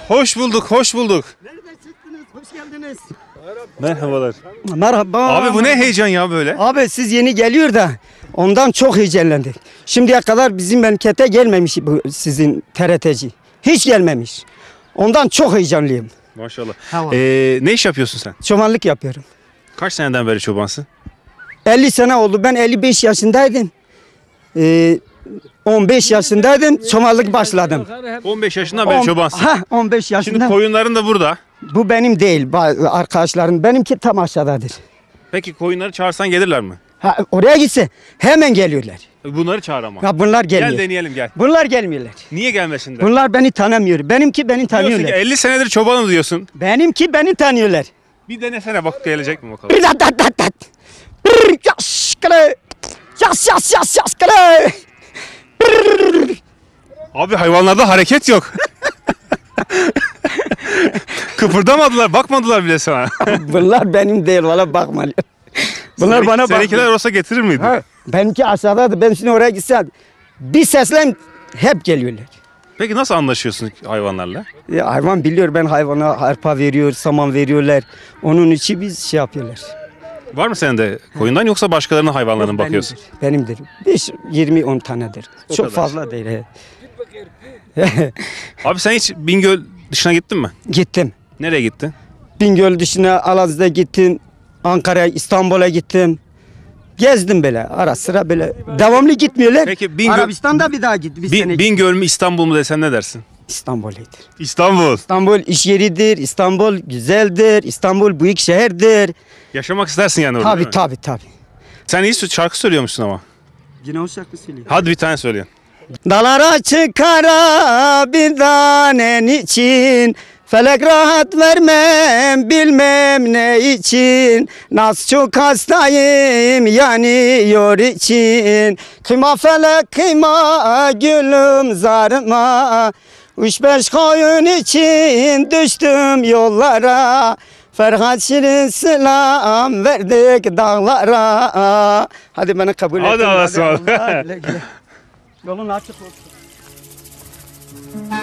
Hoş bulduk, hoş bulduk. Nereden çıktınız? Hoş geldiniz. Merhabalar. Merhaba. Abi bu ne heyecan ya böyle? Abi siz yeni geliyor da ondan çok heyecanlandık. Şimdiye kadar bizim memlekete gelmemiş bu sizin TRT'ci. Hiç gelmemiş. Ondan çok heyecanlıyım. Maşallah. Tamam. Ne iş yapıyorsun sen? Çobanlık yapıyorum. Kaç seneden beri çobansın? 50 sene oldu. Ben 55 yaşındaydım. 15 yaşındaydım. Çobanlık başladım. 15 yaşından beri çobansın. 15 Şimdi yaşında. koyunların da burada. Bu benim değil. Arkadaşlarım. Benimki tam aşağıdadır. Peki koyunları çağırsan gelirler mi? Oraya gitse hemen geliyorlar. Bunları çağır ama. Ya bunlar gelmiyor. Gel deneyelim gel. Bunlar gelmiyorlar. Niye gelmesinler? Bunlar beni tanımıyor. Benimki beni Diyorsun ki tanıyorlar. 50 senedir çobanım diyorsun. Benimki beni tanıyorlar. Bir denesene bak gelecek mi bakalım. Bir dat dat dat dat. Bir yaş kale. Yas yas yas yas kale. Abi hayvanlarda hareket yok. Kıpırdamadılar, bakmadılar bile sana. Bunlar benim değil valla bakma. Bunlar bana Seninkiler bakmıyor. olsa getirir miydi? Ha, benimki aşağıdadır. Ben şimdi oraya gitsem bir seslen hep geliyorlar. Peki nasıl anlaşıyorsun hayvanlarla? Ya hayvan biliyor ben hayvana arpa veriyor, saman veriyorlar. Onun için biz şey yapıyorlar. Var mı senin de koyundan yoksa başkalarının hayvanlarına mı bakıyorsun? Benimdir. 5, 20, 10 tanedir. O Çok kadar. fazla değil. Abi sen hiç Bingöl dışına gittin mi? Gittim. Nereye gittin? Bingöl dışına Alaz'da gittim. Ankara'ya, İstanbul'a gittim. Gezdim böyle ara sıra böyle. Devamlı gitmiyorlar. Peki Bingöl- Arabistan'da bir daha git. Bir sene Bingöl mü İstanbul mu desen ne dersin? İstanbul'dur. İstanbul. İstanbul iş yeridir. İstanbul güzeldir. İstanbul büyük şehirdir. Yaşamak istersin yani orada değil Tabii mi? tabii. Sen iyi şarkı söylüyormuşsun ama. Yine o şarkı söylüyor. Hadi bir tane söyle. Dalara çıkara bir tanen için. Felek rahat vermem bilmem ne için. Nasıl çok hastayım yanıyor için. Kıyma felek kıyma gülüm zarıma. 3-5 koyun için düştüm yollara. Ferhat Şirin selam verdik dağlara. Hadi beni kabul et. Hadi Allah'a ısmarladık. Yolun açık olsun.